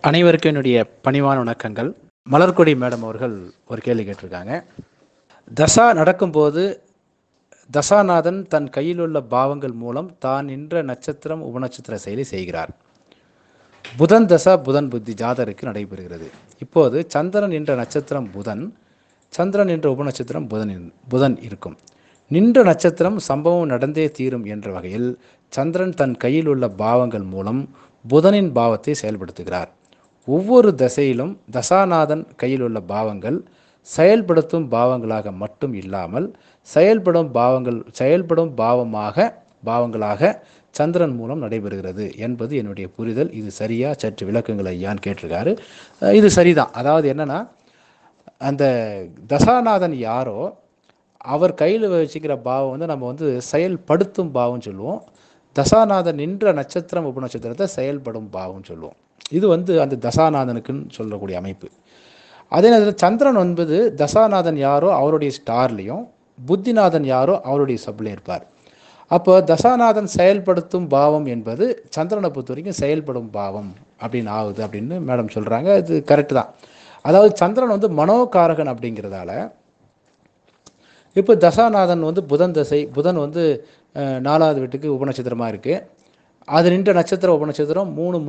அனைவருக்கும் என்னுடைய பணிவான வணக்கங்கள். மலர்கொடி மேடம் அவர்கள் ஒரு கேள்வி கேட்டிருக்காங்க. தசா நடக்கும்போது தசாநாதன் தன் கையில் உள்ள பாவங்கள் மூலம் தான் நின்ற நட்சத்திரம் உபநட்சத்திர செயலை செய்கிறார். புதன் தசா புதன் புத்தி ஜாதருக்கு நடைபெறுகிறது. இப்போது சந்திரன் என்ற நட்சத்திரம் புதன், சந்திரன் என்ற உபநட்சத்திரம் புதன் இருக்கும். நின்ற நட்சத்திரம் சம்பவம் நடந்தே தீரும் என்ற வகையில் சந்திரன் தன் கையில் உள்ள பாவங்கள் மூலம் புதனின் பாவத்தை செயல்படுத்துகிறார். ஒவ்வொரு தசையிலும் தசாநாதன் கையில் உள்ள பாவங்கள் செயல்படுத்தும் பாவங்களாக மட்டும் இல்லாமல் செயல்படும் பாவங்களாக சந்திரன் மூலம் நடைபெறுகிறது என்பது என்னுடைய புரிதல். இது சரியா? சற்று விளக்கங்களை ஐயான்னு கேட்டிருக்காரு. இது சரிதான். அதாவது என்னன்னா, அந்த தசாநாதன் யாரோ அவர் கையில் வச்சுக்கிற பாவம் நம்ம செயல்படுத்தும் பாவம் சொல்லுவோம். தசாநாதன் நின்ற நட்சத்திரம் உபநட்சத்திரத்தை செயல்படும் பாவம் சொல்லுவோம். இது அந்த தசாநாதனுக்குன்னு சொல்லக்கூடிய அமைப்பு. அதே நேரத்தில் சந்திரன் என்பது தசாநாதன் யாரோ அவருடைய ஸ்டார்லையும், புத்திநாதன் யாரோ அவருடைய சப்லையும் இருப்பார். அப்போ தசாநாதன் செயல்படுத்தும் பாவம் என்பது சந்திரனை பொறுத்த வரைக்கும் செயல்படும் பாவம் அப்படின்னு ஆகுது அப்படின்னு மேடம் சொல்கிறாங்க. இது கரெக்டு தான். அதாவது சந்திரன் மனோகாரகன் அப்படிங்கிறதால இப்போ தசாநாதன் புதன் தசை, புதன் 4வது வீட்டுக்கு உபநட்சத்திரமாக இருக்குது. அது நின்ற நட்சத்திர உபநட்சத்திரம்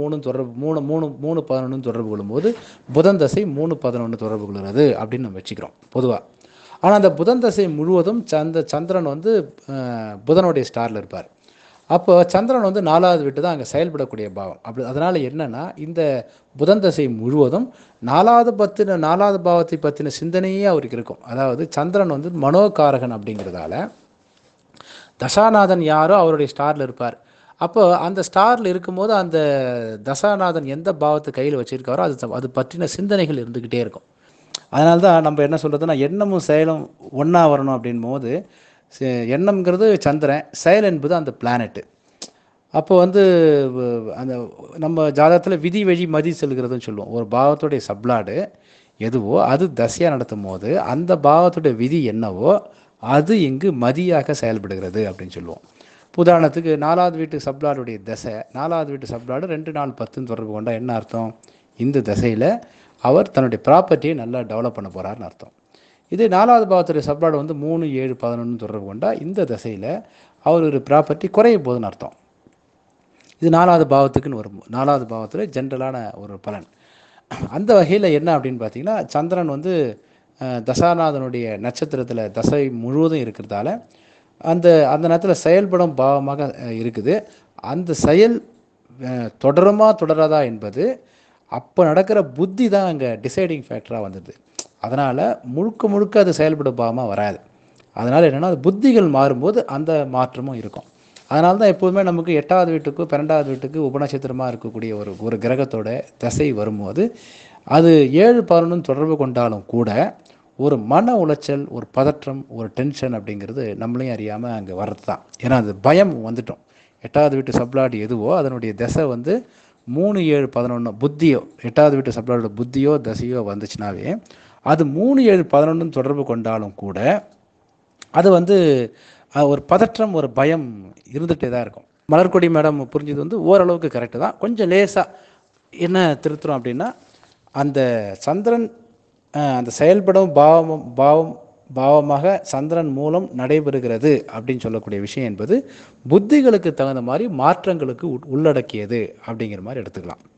3-11 தொடர்பு கொள்ளும்போது புதன் தசை 3-11 தொடர்பு கொள்கிறது அப்படின்னு நம்ம வச்சுக்கிறோம் பொதுவாக. ஆனால் அந்த புதன் தசை முழுவதும் சந்திரன் புதனுடைய ஸ்டாரில் இருப்பார். அப்போ சந்திரன் 4வது வீட்டு தான் அங்கே செயல்படக்கூடிய பாவம். அதனால் என்னென்னா, இந்த புதன் தசை முழுவதும் 4வது பாவத்தை பற்றின சிந்தனையே அவருக்கு இருக்கும். அதாவது சந்திரன் மனோகாரகன் அப்படிங்கிறதால தசாநாதன் யாரோ அவருடைய ஸ்டாரில் இருப்பார். அப்போ அந்த ஸ்டாரில் இருக்கும்போது அந்த தசாநாதன் எந்த பாவத்தை கையில் வச்சுருக்காரோ அது பற்றின சிந்தனைகள் இருந்துக்கிட்டே இருக்கும். அதனால தான் நம்ம என்ன சொல்கிறதுனா, எண்ணமும் செயலும் ஒன்றா வரணும் அப்படின் போது எண்ணம்ங்கிறது சந்திரன், செயல் என்பது அந்த பிளானெட்டு. அப்போ அந்த நம்ம ஜாதகத்தில் விதி வழி மதி செல்கிறதுன்னு சொல்லுவோம். ஒரு பாவத்துடைய சப்ளாடு எதுவோ அது தசையாக நடத்தும் போது அந்த பாவத்துடைய விதி என்னவோ அது இங்கு மதியாக செயல்படுகிறது அப்படின்னு சொல்லுவோம். உதாரணத்துக்கு 4வது வீட்டு சப்ளாடுடைய தசை, 4வது வீட்டு சப்ளாடு 2-4-10 தொடர்பு கொண்டா என்ன அர்த்தம்? இந்த தசையில் அவர் தன்னுடைய ப்ராப்பர்ட்டியை நல்லா டெவலப் பண்ண போகிறாருன்னு அர்த்தம். இதே 4வது பாவத்துடைய சப்ளாடு 3-7-11 தொடர்பு கொண்டா இந்த தசையில் அவர் ஒரு ப்ராப்பர்ட்டி குறைய போகுதுன்னு அர்த்தம். இது 4வது பாவத்துக்குன்னு வரும். 4வது பாவத்தில் ஜென்ரலான ஒரு பலன். அந்த வகையில் என்ன அப்படின்னு பார்த்தீங்கன்னா, சந்திரன் தசாநாதனுடைய நட்சத்திரத்தில் தசை முழுவதும் இருக்கிறதால அந்த நேரத்தில் செயல்படும் பாவமாக இருக்குது. அந்த செயல் தொடருமா தொடராதா என்பது அப்போ நடக்கிற புத்தி தான் அங்கே டிசைடிங் ஃபேக்டராக வந்தது. அதனால் முழுக்க அது செயல்படும் பாவமாக வராது. அதனால் என்னென்னா, அது புத்திகள் மாறும்போது அந்த மாற்றமும் இருக்கும். அதனால தான் எப்போதுமே நமக்கு 8வது வீட்டுக்கு 12வது வீட்டுக்கு உபநட்சத்திரமாக இருக்கக்கூடிய ஒரு கிரகத்தோட தசை வரும்போது அது 7-11 தொடர்பு கொண்டாலும் கூட ஒரு மன உளைச்சல், ஒரு பதற்றம், ஒரு டென்ஷன் அப்படிங்கிறது நம்மளையும் அறியாமல் அங்கே வர்றது தான். ஏன்னா அது பயம் வந்துட்டோம். 8வது வீட்டு சப்ளாடு எதுவோ அதனுடைய தசை 3-7-11 புத்தியோ, 8வது வீட்டு சப்ளாடோட புத்தியோ தசையோ வந்துச்சுனாவே அது 3-7-11 தொடர்பு கொண்டாலும் கூட அது ஒரு பதற்றம், ஒரு பயம் இருந்துகிட்டே தான் இருக்கும். மலர்கொடி மேடம் புரிஞ்சது ஓரளவுக்கு கரெக்டு தான். கொஞ்சம் லேசாக என்ன திருத்துறோம் அப்படின்னா, அந்த சந்திரன் அந்த செயல்படும் பாவமாக சந்திரன் மூலம் நடைபெறுகிறது அப்படின்னு சொல்லக்கூடிய விஷயம் என்பது புத்திகளுக்கு தகுந்த மாதிரி மாற்றங்களுக்கு உள்ளடக்கியது அப்படிங்கிற மாதிரி எடுத்துக்கலாம்.